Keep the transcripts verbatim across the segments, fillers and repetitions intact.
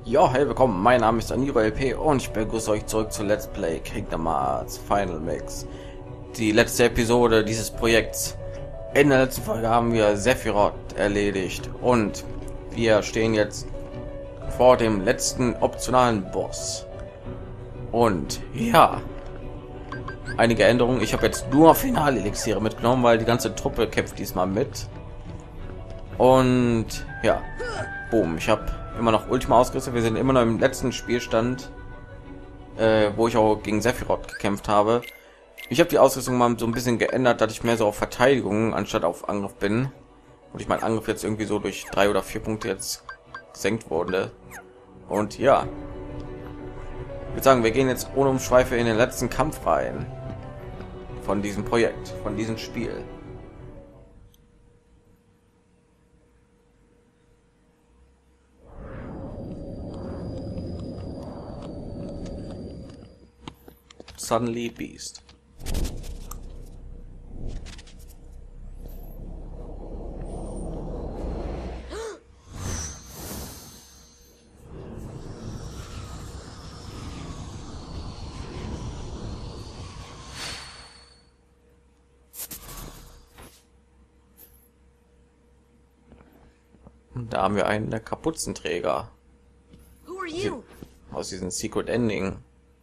Ja, hey, willkommen. Mein Name ist Aniro L P und ich begrüße euch zurück zu Let's Play Kingdom Hearts Final Mix. Die letzte Episode dieses Projekts. In der letzten Folge haben wir Sephiroth erledigt und wir stehen jetzt vor dem letzten optionalen Boss. Und ja, einige Änderungen. Ich habe jetzt nur Finalelixiere mitgenommen, weil die ganze Truppe kämpft diesmal mit. Und ja, boom, ich habe immer noch Ultima ausgerüstet. Wir sind immer noch im letzten Spielstand, äh, wo ich auch gegen Sephiroth gekämpft habe. Ich habe die Ausrüstung mal so ein bisschen geändert, dass ich mehr so auf Verteidigung anstatt auf Angriff bin. Und ich mein Angriff jetzt irgendwie so durch drei oder vier Punkte jetzt gesenkt wurde. Und ja, ich würde sagen, wir gehen jetzt ohne Umschweife in den letzten Kampf rein von diesem Projekt, von diesem Spiel. Suddenly Beast. Und da haben wir einen der Kapuzenträger. Who are you? Aus diesem Secret Ending.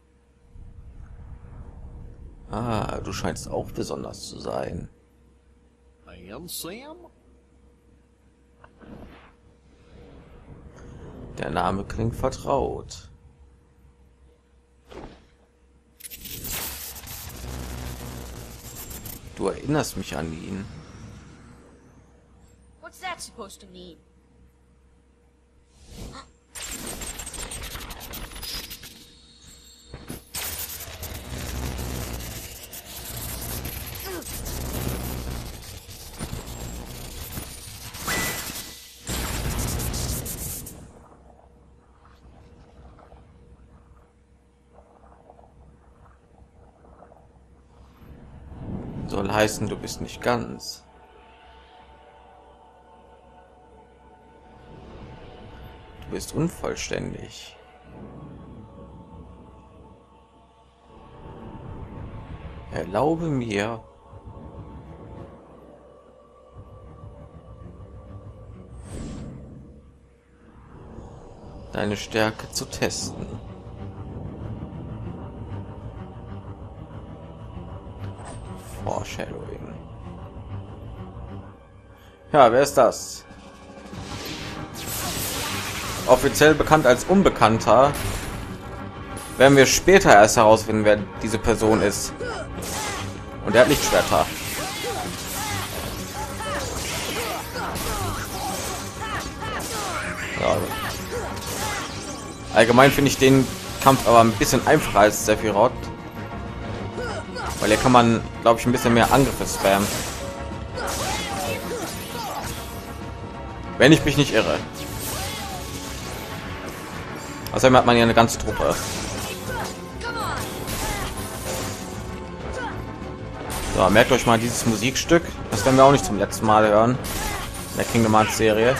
Ah, du scheinst auch besonders zu sein. I am Sam. Der Name klingt vertraut. Du erinnerst mich an ihn. What's that supposed to mean? Soll heißen, du bist nicht ganz. Du bist unvollständig. Erlaube mir, deine Stärke zu testen. Foreshadowing. Ja, wer ist das? Offiziell bekannt als Unbekannter. Werden wir später erst herausfinden, wer diese Person ist. Und er hat Lichtschwerter. Ja. Allgemein finde ich den Kampf aber ein bisschen einfacher als Sephiroth. Weil hier kann man, glaube ich, ein bisschen mehr Angriffe spammen. Wenn ich mich nicht irre. Außerdem hat man ja eine ganze Truppe. So, merkt euch mal dieses Musikstück. Das werden wir auch nicht zum letzten Mal hören. In der Kingdom Hearts Serie.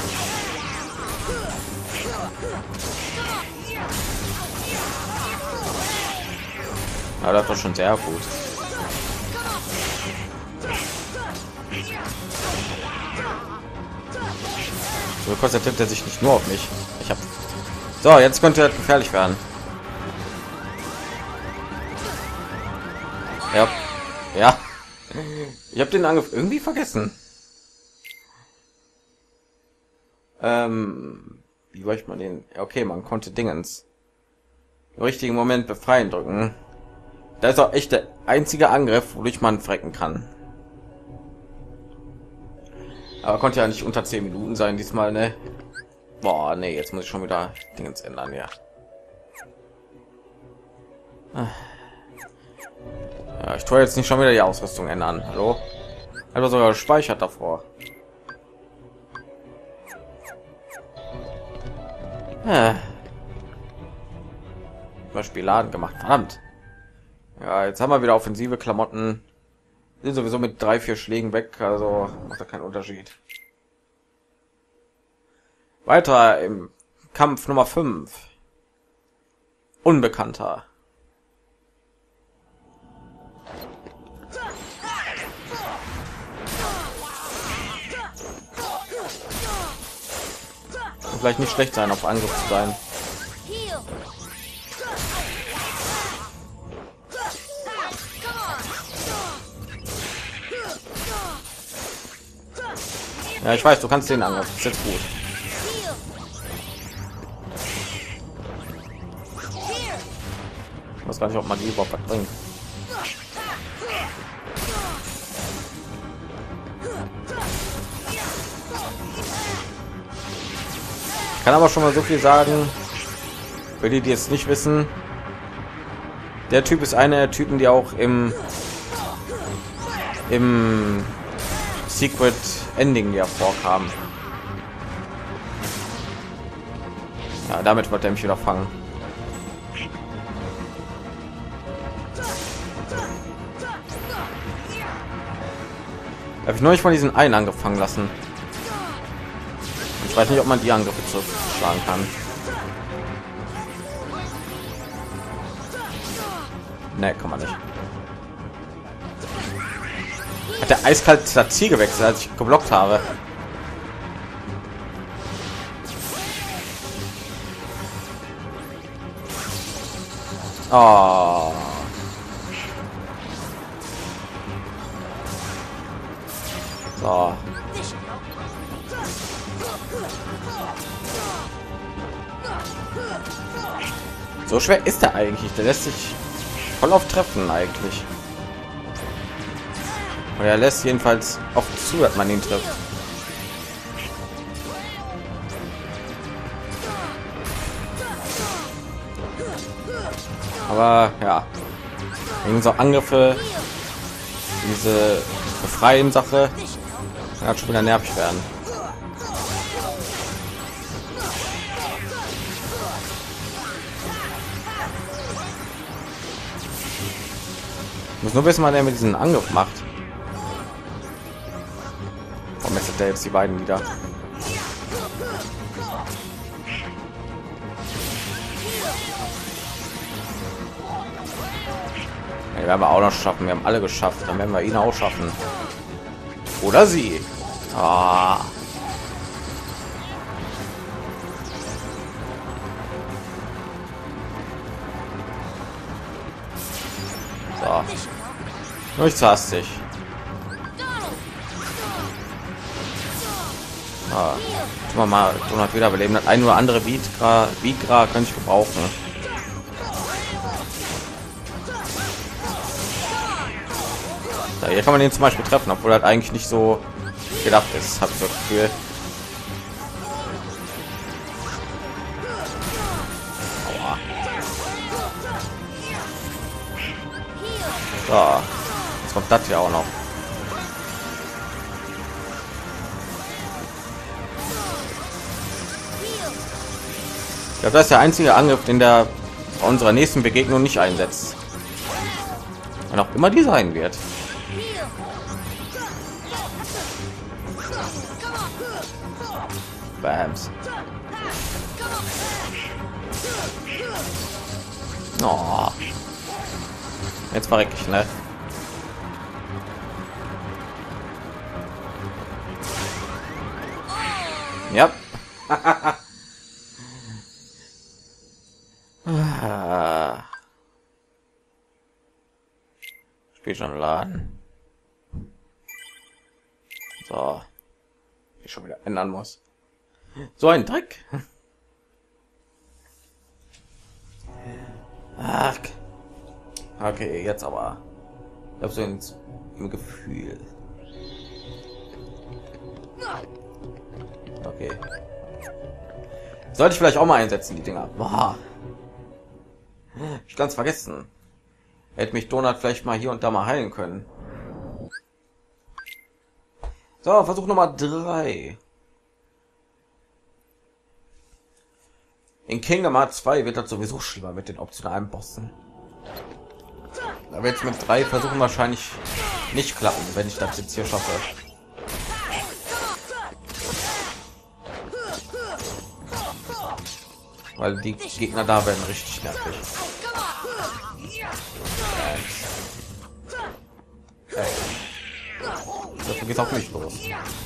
Ja, das war schon sehr gut. So konzentriert er sich nicht nur auf mich. Ich habe so, jetzt könnte er gefährlich werden. Ja, ja. Ich habe den Angriff irgendwie vergessen. Ähm, wie weiß man den? Okay, man konnte Dingens im richtigen Moment befreien drücken. Da ist auch echt der einzige Angriff, wodurch man frecken kann. Aber konnte ja nicht unter zehn Minuten sein diesmal, ne? Boah, nee, jetzt muss ich schon wieder Dingens ändern, ja. Ja, ich tue jetzt nicht schon wieder die Ausrüstung ändern. Hallo? Also sogar gespeichert davor. Ja. Beispiel Laden gemacht, verdammt. Ja, jetzt haben wir wieder offensive Klamotten. Sind sowieso mit drei, vier Schlägen weg, also macht da keinen Unterschied. Weiter im Kampf Nummer fünf. Unbekannter. Vielleicht nicht schlecht sein, auf Angriff zu sein. Ja, ich weiß, du kannst den Angriff. Ist jetzt gut. Ich weiß gar nicht, ob Magie überhaupt was bringt. Ich kann aber schon mal so viel sagen, für die, die jetzt nicht wissen, der Typ ist einer der Typen, die auch im im Secret Ending ja vorkamen. Ja, damit wird er mich wieder fangen. Habe ich neulich von diesen einen angefangen lassen. Ich weiß nicht, ob man die Angriffe zurückschlagen kann. Ne, kann man nicht. Hat der eiskalt das Ziel gewechselt, als ich geblockt habe. Oh. So. So schwer ist er eigentlich. Der lässt sich voll auf treffen eigentlich. Und er lässt jedenfalls oft zu, dass man ihn trifft. Aber ja, wegen so Angriffe, diese befreien Sache, kann schon wieder nervig werden. Ich muss nur wissen, wann er mit diesem Angriff macht. Warum messelt der jetzt die beiden wieder? Ja, werden wir auch noch schaffen. Wir haben alle geschafft. Dann werden wir ihn auch schaffen. Oder sie. Ah. So. Nur zu hastig. Ah. Tun wir mal Donut wiederbeleben. Das ein oder andere Vigra, Vigra kann ich gebrauchen. Ja, hier kann man den zum Beispiel treffen, obwohl das eigentlich nicht so gedacht ist, habe ich so das Gefühl. Aua. So, jetzt kommt das ja auch noch. Ich glaube, das ist der einzige Angriff, den der bei unserer nächsten Begegnung nicht einsetzt. Und auch immer die sein wird. Bams. Oh. Jetzt verreck ich, ne? Ja. Spiel schon laden. So. Ich schon wieder ändern muss. So ein Dreck. Ach. Okay, jetzt aber. Ich habe so ein, ein Gefühl. Okay. Sollte ich vielleicht auch mal einsetzen, die Dinger. Boah. Ich ganz vergessen. Hätte mich Donut vielleicht mal hier und da mal heilen können. So, Versuch Nummer drei. In Kingdom Hearts zwei wird das sowieso schlimmer mit den optionalen Bossen. Da wird es mit drei Versuchen wahrscheinlich nicht klappen, wenn ich das jetzt hier schaffe. weil die Gegner da werden richtig nervig. Hey. Dafür geht auch nicht los.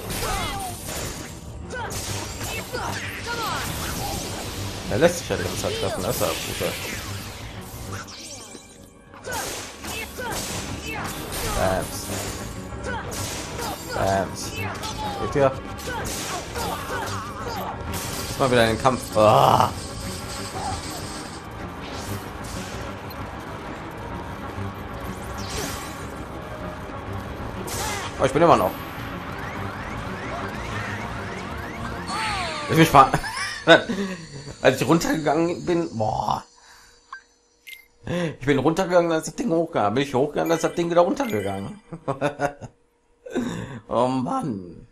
Er lässt sich ja die ganze Zeit treffen, das ist ja gut. Bams. Bams. Geht ihr? Ist mal wieder in den Kampf. Oh. Oh, ich bin immer noch. Ich mich fahren. Als ich runtergegangen bin, boah. Ich bin runtergegangen, als das Ding hochgegangen. Bin ich hochgegangen, als das Ding wieder runtergegangen. Oh Mann.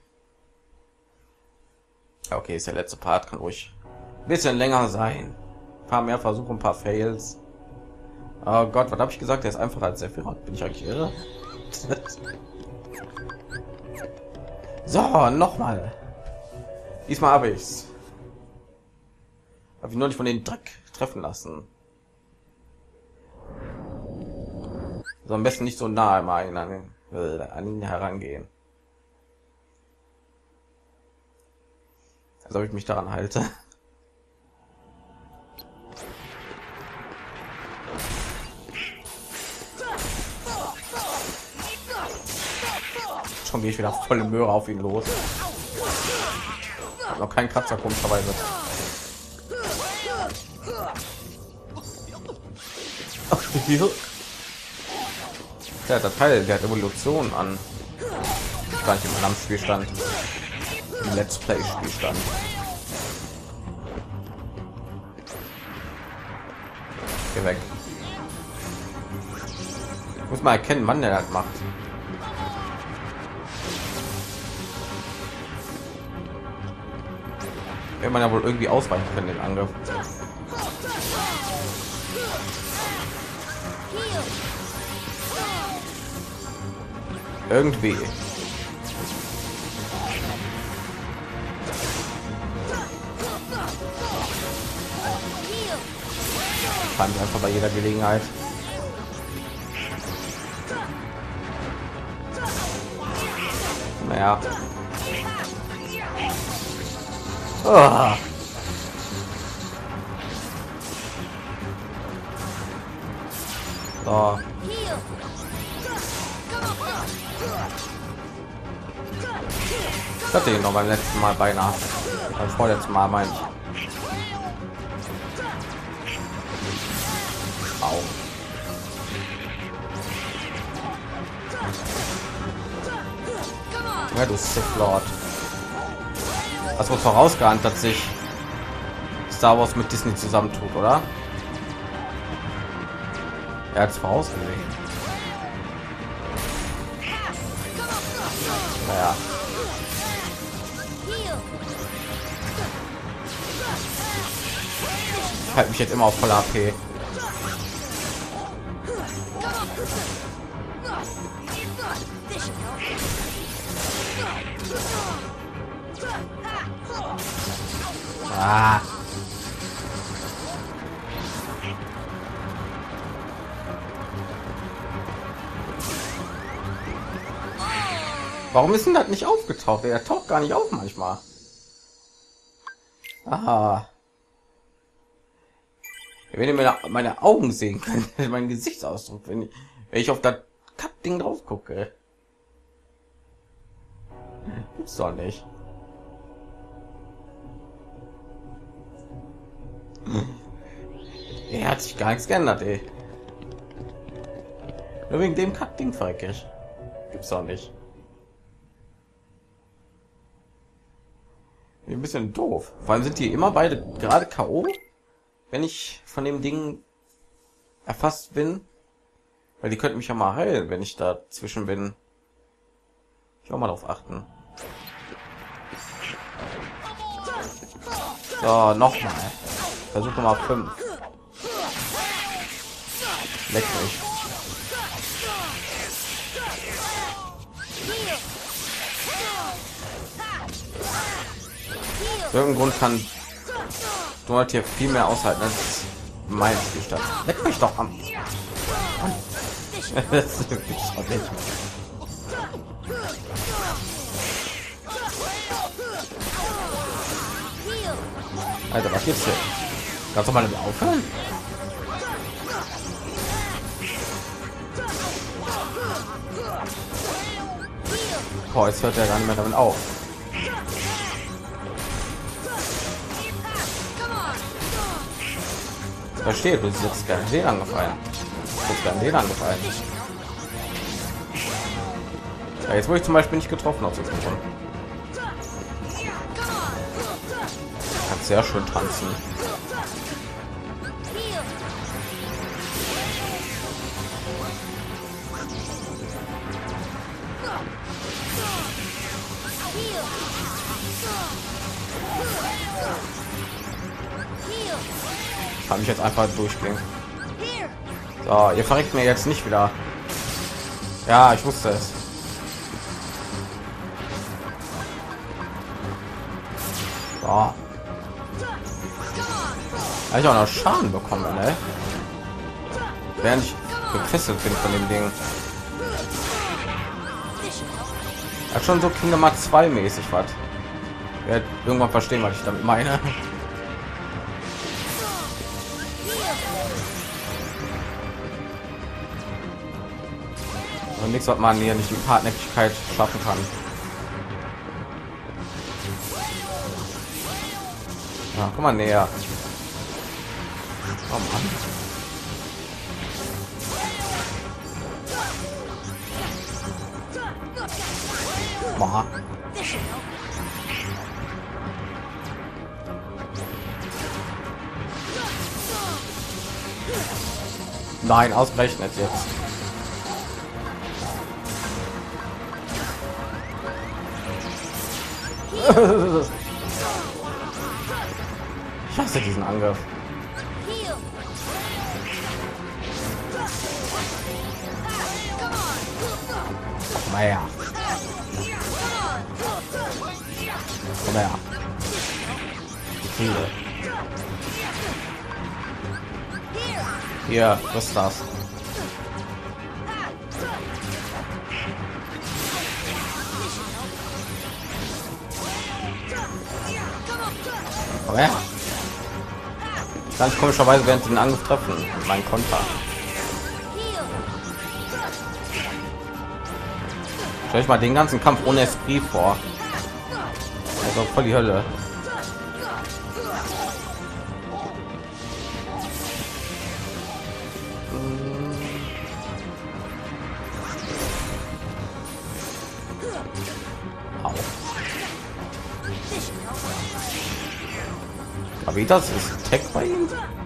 Okay, ist der letzte Part, kann ruhig ein bisschen länger sein. Ein paar mehr Versuche, ein paar Fails. Oh Gott, was habe ich gesagt? Der ist einfacher als Sephiroth. Bin ich eigentlich irre? So, noch mal. Diesmal habe ich's. Habe ich nur nicht von den Dreck treffen lassen. So, am besten nicht so nahe mal an, an, an ihn herangehen. Also ob ich mich daran halte. Schon gehe ich wieder volle Möhre auf ihn los. Hab noch keinen Kratzer, komischerweise. Ja, der Teil der Evolution an. Gar nicht in meinem Spielstand. Im Let's Play Spielstand. Geh weg. Ich muss mal erkennen, wann der das macht. Wenn man ja wohl irgendwie ausweichen können den Angriff. Irgendwie. Fand einfach bei jeder Gelegenheit. Naja. Oh. So. Ich hatte ihn noch beim letzten Mal beinahe. Beim vorletzten Mal meine ich. Au. Ja, du Sith Lord. Das wird vorausgeahnt, dass sich Star Wars mit Disney zusammentut, oder? Er hat es vorausgelegt. Naja. Ich halte mich jetzt immer auf voller A P. Ah. Warum ist denn das nicht aufgetaucht? Er taucht gar nicht auf manchmal. Aha. Wenn ihr meine, meine Augen sehen könnt, mein Gesichtsausdruck, wenn ich, wenn ich auf das Kack-Ding drauf gucke. Gibt's doch nicht. Er hat sich gar nichts geändert, ey. Nur wegen dem Kack-Ding verrecke ich. Gibt's doch nicht. Ein bisschen doof. Vor allem sind die immer beide gerade K O, wenn ich von dem Ding erfasst bin. Weil die könnten mich ja mal heilen, wenn ich dazwischen bin. Ich auch mal darauf achten. So, noch mal. Versuche mal fünf. Leck mich. Aus irgendeinem Grund kann du halt hier viel mehr aushalten als mein Spielstand. Leck mich doch am. Das gibt's doch nicht. Alter, was gibt's hier? Kannst du mal damit aufhören? Boah, jetzt hört er gar nicht mehr damit auf. Verstehe, du sitzt gerne den angefallen. Jetzt werden den angefallen. Ja, jetzt wurde ich zum Beispiel nicht getroffen aus diesem Grund. Kannst sehr schön tanzen. Kann ich jetzt einfach durchgehen. So, ihr verreckt mir jetzt nicht wieder. Ja, ich wusste es. So. Habe ich auch noch Schaden bekommen, ne? Während ich gefesselt bin von dem Ding. Hat schon so Kingdom Hearts zwei mäßig was. Ja, irgendwann verstehen, was ich damit meine. Und nichts, was man hier nicht die Hartnäckigkeit schaffen kann. Ja, komm mal näher. Oh Mann. Boah. Nein, ausgerechnet jetzt. Ich hasse diesen Angriff. Komm her. Komm her. Hier. Hier, was ist das? Komm her. Ganz komischerweise während den Angriff treffen. Mein Konter. Stell ich mal den ganzen Kampf ohne Esprit vor. Also voll die Hölle. Aber wie das ist Tech bei ihm?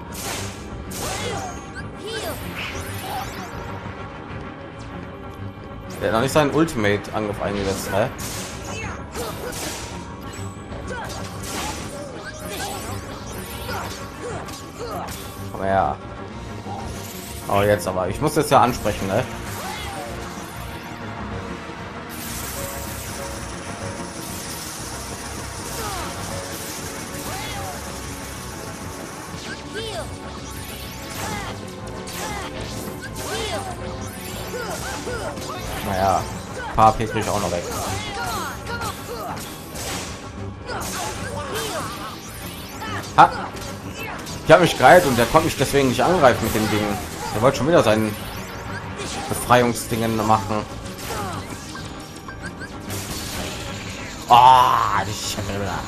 Der hat noch nicht seinen Ultimate Angriff eingesetzt, hä? Komm her. Oh, jetzt aber. Ich muss das ja ansprechen, ne? Naja, ein paar P krieg ich auch noch weg. Ha! Ich habe mich gereiht und der konnte mich deswegen nicht angreifen mit den Dingen. Er wollte schon wieder seinen Befreiungsdingen machen. Ah, oh, ich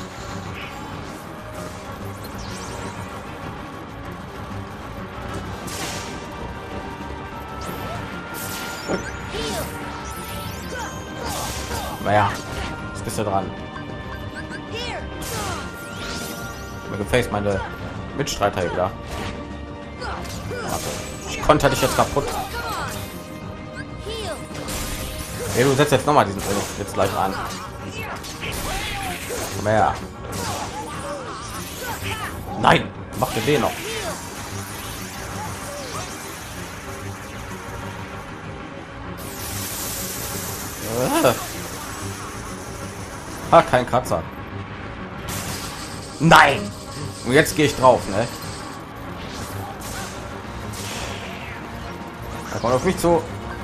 naja, jetzt bist du dran. Mir gefällt meine Mitstreiter wieder. Warte. Ich konnte dich jetzt kaputt. Hey, du setzt jetzt noch mal diesen Film jetzt gleich an. Komm her. Nein, mach dir den noch. Ah, kein Kratzer. Nein. Und jetzt gehe ich drauf, ne? Da kommt auf mich zu.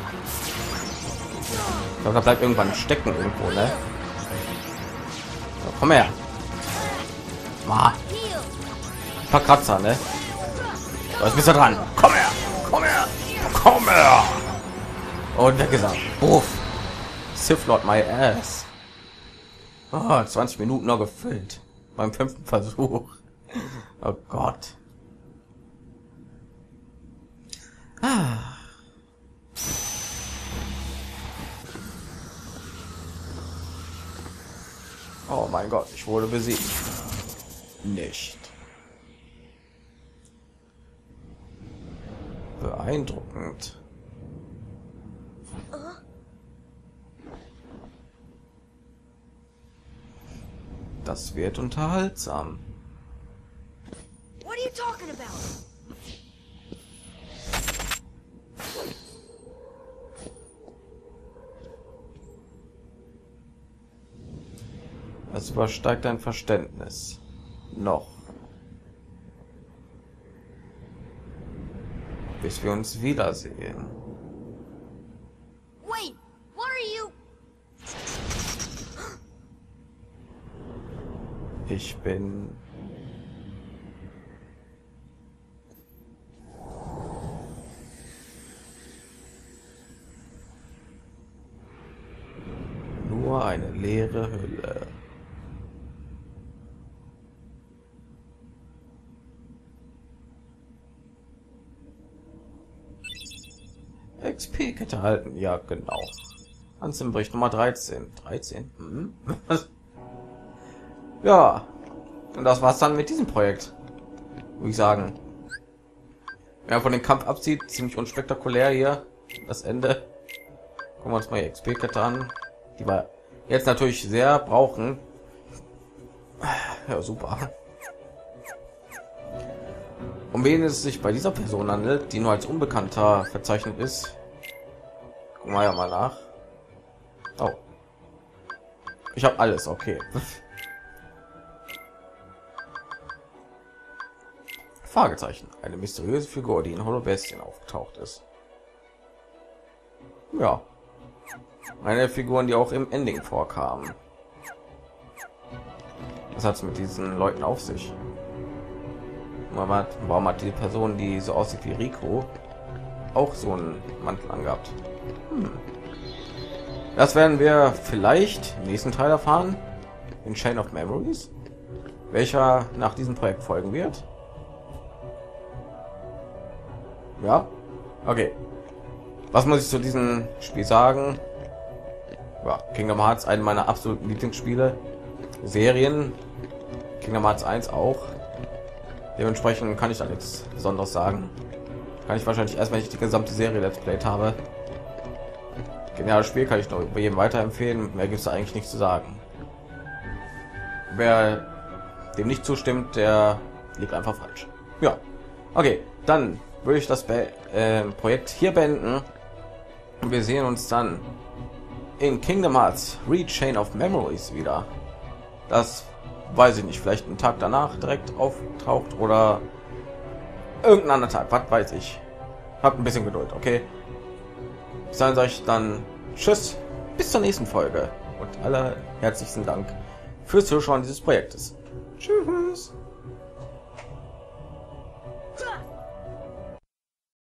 Ich glaube, da bleibt irgendwann stecken irgendwo, ne? So, komm her. Ma. Ein paar Kratzer, ne? Was bist du dran? Komm her. Komm her. Komm her. Und weggesagt. Uff. Sith Lord my ass. Oh, zwanzig Minuten noch gefüllt. Beim fünften Versuch. Oh Gott. Ah. Oh mein Gott, ich wurde besiegt. Nicht. Beeindruckend. Das wird unterhaltsam. What are you talking about? Es übersteigt dein Verständnis. Noch. Bis wir uns wiedersehen. Wait, what are you? Ich bin... nur eine leere Hülle. X P-Kette halten, ja genau. Ansinnbericht Nummer dreizehn. dreizehn? Hm? Ja, und das war's dann mit diesem Projekt. Würde ich sagen. Wenn man von dem Kampf abzieht, ziemlich unspektakulär hier. Das Ende. Gucken wir uns mal die X P-Kette an. Die wir jetzt natürlich sehr brauchen. Ja, super. Um wen es sich bei dieser Person handelt, die nur als Unbekannter verzeichnet ist. Gucken wir ja mal nach. Oh. Ich habe alles, okay. Fragezeichen. Eine mysteriöse Figur, die in Holobestien aufgetaucht ist. Ja. Eine Figuren, die auch im Ending vorkamen. Was hat es mit diesen Leuten auf sich? Warum hat, warum hat die Person, die so aussieht wie Rico, auch so einen Mantel angehabt? Hm. Das werden wir vielleicht im nächsten Teil erfahren. In Chain of Memories, welcher nach diesem Projekt folgen wird. Ja, okay. Was muss ich zu diesem Spiel sagen? Ja, Kingdom Hearts, eine meiner absoluten Lieblingsspiele. Serien. Kingdom Hearts eins auch. Dementsprechend kann ich da nichts Besonderes sagen. Kann ich wahrscheinlich erst, wenn ich die gesamte Serie Let's Played habe. Geniales Spiel, kann ich noch bei jedem weiterempfehlen. Mehr gibt es eigentlich nichts zu sagen. Wer dem nicht zustimmt, der liegt einfach falsch. Ja, okay, dann würde ich das Be äh, Projekt hier beenden. Und wir sehen uns dann in Kingdom Hearts Re-Chain of Memories wieder. Das weiß ich nicht, vielleicht einen Tag danach direkt auftaucht oder irgendein anderer Tag, was weiß ich. Habt ein bisschen Geduld, okay? Bis dann sage ich dann tschüss, bis zur nächsten Folge und aller herzlichsten Dank fürs Zuschauen dieses Projektes. Tschüss.